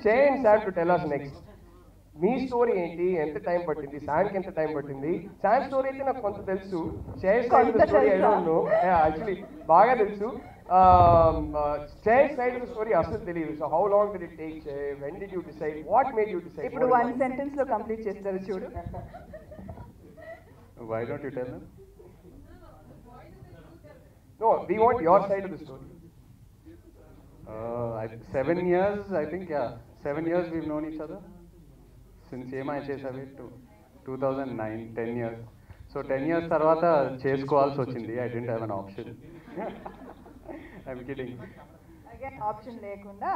Jay and Sam to tell us next. మీ story ఏంటి, ఎంత టైం పట్టింది, శామ్కి ఎంత టైం పట్టింది? శామ్ స్టోరీ అయితే నాకు కొంత తెలుసు, Jay side of the story I don't know. Actually బాగా తెలుసు. Jay side of the story అసలు తెలియదు. So how long did it take, Jay? When did you decide? What made you decide? ఇప్పుడు one sentence లో complete చేస్తారు చూడు. Why don't you tell them? No, we want your side of the story. 7 years, I think, yeah. 7 years we've known each other. Since ఏమై చేసావి 2009, 10 years. So 10 years తర్వాత చేసుకోవాల్సి వచ్చింది. I didn't have an option. I'm kidding. Again option లేకుండా.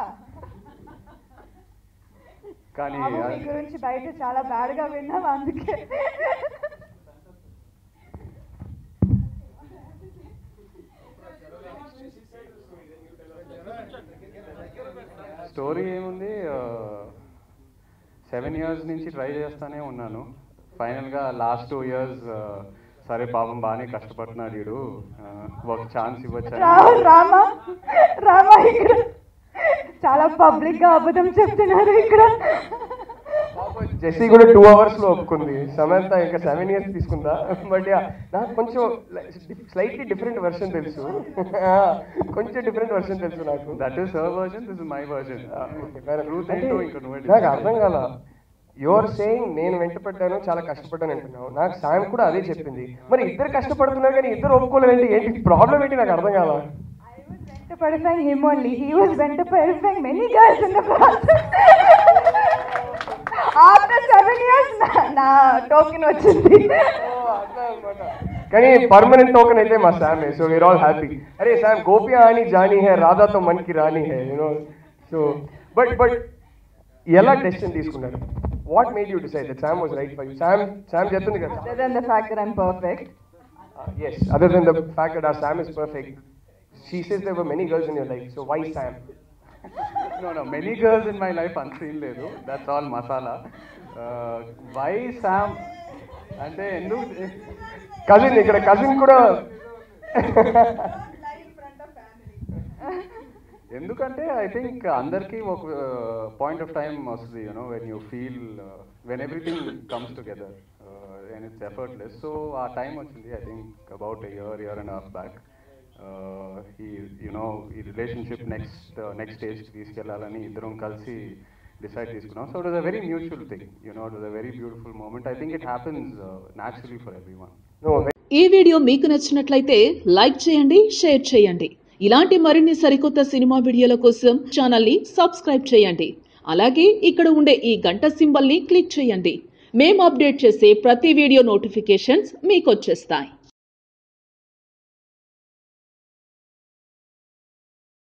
కానీ మీ గురించి బయట చాలా bad గా విన్నాం అందుకే. స్టోరీ ఏముంది, 7 years నుంచి ట్రై చేస్తానే ఉన్నాను. ఫైనల్గా లాస్ట్ 2 years సరే పాపం బాగానే కష్టపడుతున్నాడు వీడు, ఒక ఛాన్స్ ఇవ్వచ్చు. రామా ఇక్కడ చాలా పబ్లిక్ గా అబద్ధం చెప్తున్నారు ఇక్కడ. జెస్సీ కూడా 2 hours లో ఒప్పుకుంది, సమంత ఇంకా 7 years తీసుకుందా. బట్ నాకు కొంచెం స్లైట్లీ డిఫరెంట్ వెర్షన్ తెలుసు, కొంచెం డిఫరెంట్ వెర్షన్ తెలుసు నాకు. That is her version, this is my version. నాకు అర్థం కాల. యువర్ సేయింగ్ నేను వెంటపడ్డాను, చాలా కష్టపడ్డాను అంటున్నావు. నాకు సాయం కూడా అదే చెప్పింది. మరి ఇద్దరు కష్టపడుతున్నారు కానీ ఇద్దరు ఒప్పుకోలేదండి, ఏంటి ప్రాబ్లం ఏంటి నాకు అర్థం కాల. వెంటపడిపోయింగ్ హిమ్ ఓన్లీ, హీ వాస్ వెంటపడిపోయింగ్ many girls in the past. After 7 years నా టోకెన్ వచ్చింది. కానీ పర్మనెంట్ టోకెన్ అయితే మా సామే. So we are all happy. అరే సామ్ గోపియా అని జానీ హై, రాధా తో మన్ కి రాణి హై, యు నో. సో బట్ ఎలా డెసిషన్ తీసుకున్నారు? What made you decide that Sam was right for you? Sam చెప్తుంది కదా. Other than the fact that I'm perfect. Yes, other than the fact that our Sam is perfect, she says there were many girls in your life. So why Sam? No, many girls in my life unseen లేదు. That's all masala. Why Sam? అంటే ఎందుకు cousin, ఇక్కడ cousin కూడా. ఎందుకంటే I think అందరికీ ఒక point of time వస్తుంది, you know, when you feel when everything comes together and it's effortless. So ఆ టైం వచ్చింది, I think about year and a half back. ఈ రిలేషన్షిప్ నెక్స్ట్ స్టేజ్కి తీసుకెళ్లాలని ఇద్దరం కలిసి డిసైడ్ తీసుకున్నాం. So it was a very mutual thing, it was a very beautiful moment. I think it happens naturally for everyone. ఈ video మీకు నచ్చినట్లయితే like చేయండి, షేర్ చేయండి. ఇలాంటి మరిన్ని సరికొత్త సినిమా వీడియోల కోసం ఛానల్ని సబ్స్క్రైబ్ చేయండి. అలాగే ఇక్కడ ఉండే ఈ గంట సింబల్ని క్లిక్ చేయండి. మేము అప్డేట్ చేసే ప్రతి వీడియో నోటిఫికేషన్స్ మీకు వచ్చేస్తాయి.